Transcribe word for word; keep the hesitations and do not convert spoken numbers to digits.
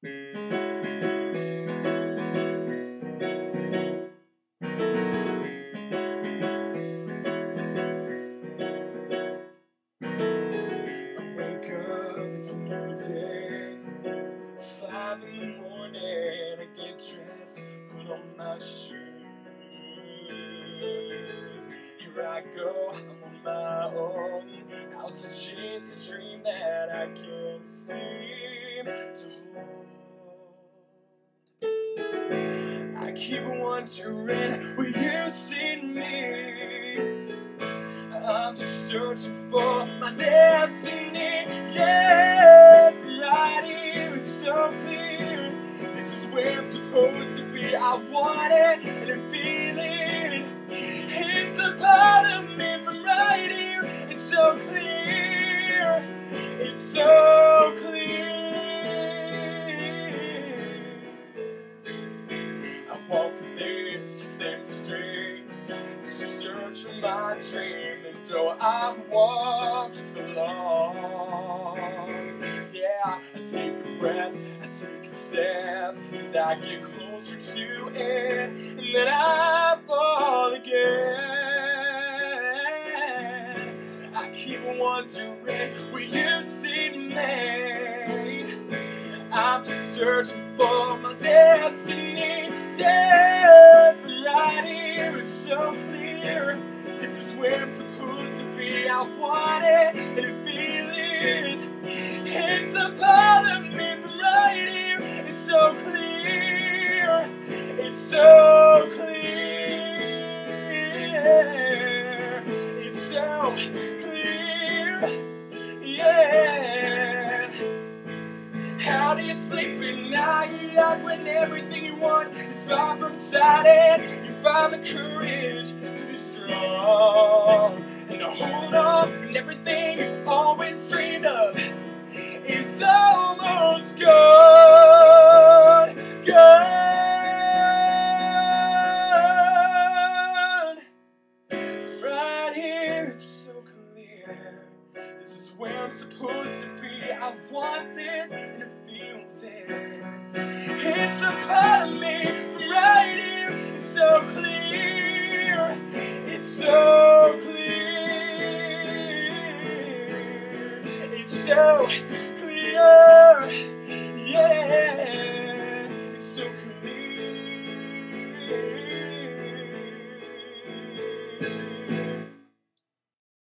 Wake up, it's a new day. Five in the morning, I get dressed, put on my shoes. Here I go, I'm on my own, out to chase a dream that I can't seem to hold. I keep wondering, will you see me? I'm just searching for my destiny. Yeah, right here, it's so clear. This is where I'm supposed to be. I want it and I feel it. It's a part of me from right here. It's so clear. It's so clear. I walk these same streets to search for my dream, and though I walk just along, yeah, I take a breath, I take a step, and I get closer to it, and then I fall again. I keep wondering, will you see me? I'm just searching for my destiny. Yeah, from right here, it's so clear. This is where I'm supposed to be. I want it and I feel it. It's a part of me from right here. It's so clear. It's so clear. It's so clear. Yeah. How do you sleep at night when everything you want is far from sight, and you find the courage to be strong and to hold on when everything you've always dreamed of is almost gone, gone. Right here, it's so clear. This is where I'm supposed to be. I want this and I feel this. It's a part of me from right here. It's so clear. It's so clear. It's so